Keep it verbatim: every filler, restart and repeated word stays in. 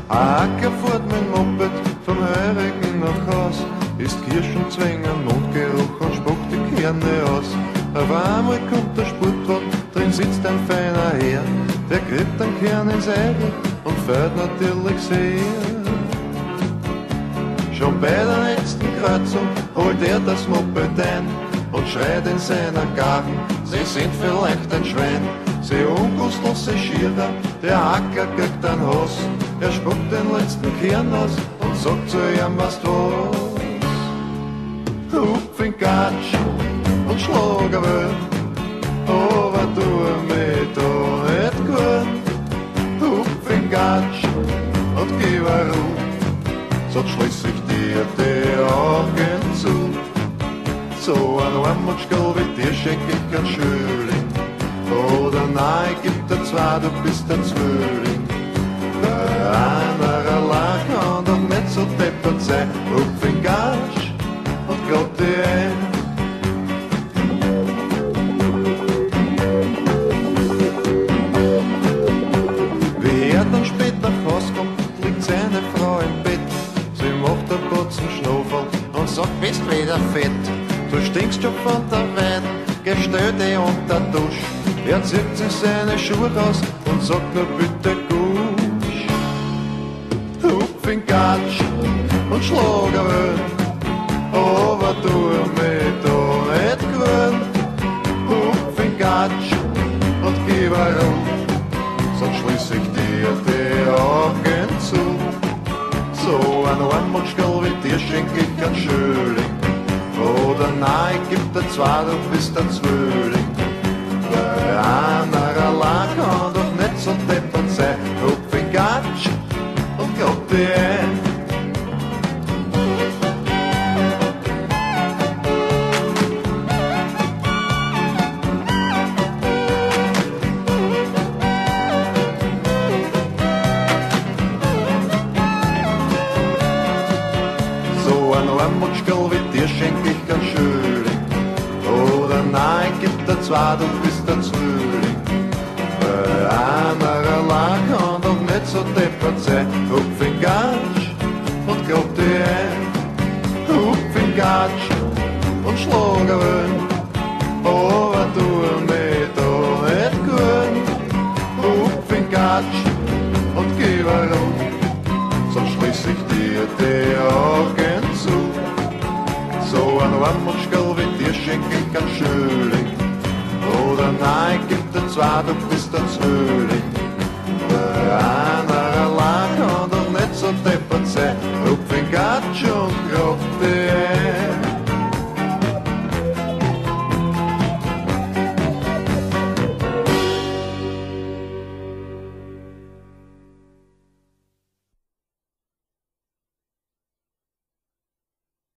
Acker fährt mein Moped vom Heurigen nach Haus, ist Kirschenzwänger, Mondgeruch und spuckt die Kerne aus. Auf einmal kommt der Sportwagen, drin sitzt ein feiner Herr, der gräbt den Kern ins Eigen und fährt natürlich sehr. Schon bei der nächsten Kreuzung holt er das Moped ein und schreit in seiner Garten, sie sind vielleicht ein Schwein. Sie ungusteln, sie schieren, der Acker kriegt ein Hass. Er spuckt den letzten Kern aus und sagt zu ihm, was du hast. Hupf in Gatsch und Schlagerwelt, aber tu mich da nicht gut. Hupf in Gatsch und gib a Ruhe, sonst schließ ich dir die Augen zu. So ein Armutschgall wie dir schenk ich kein Schöling, oder nein, gib dir zwei, du bist ein Zwilling. Bei einer allein kann doch nicht so deppert sein. Rupf in Gatsch und glaub dir ein. Wie er dann spät nach Haus kommt, liegt seine Frau im Bett. Sie macht einen kurzen Schnufel und sagt, bist wieder fett. Du stinkst schon von der Wein, gestell dich unter die Dusche. Er zieht sich seine Schuhe raus und sagt nur bitte Gusch. Hupf in Gatsch und Schlagerwelt, aber tu mich da nicht gut. Hupf in Gatsch und gib a Ruhe, sonst schließ ich dir die Augen zu. So ein Armutschgall wie dir schenk ich kein Schöling, oder nein, gib dir zwei, du bist ein Zwilling. Bei einer allein kann doch nicht so deppert sein. Hupf in Gatsch und glaub dir ein. So ein Armutschgall wie dir schenk ich kein Schöling, oder nein, gib dir zwei, du bist ein Zwilling. Bei einer allein kann doch nicht so deppert sein. Hupf in Gatsch und glaub dir ein. Hupf in Gatsch und Schlagerwelt, aber tu mich da nicht gut. Hupf in Gatsch und gib a Ruhe, sonst schließ ich dir die Augen zu. So ein Armutschgall wie dir schenk ich kein Schöling, oder nein, gib dir zwei, du bist ein Zwilling. Bei einer allein kann doch nicht so deppert sein. Hupf in Gatsch und glaub dir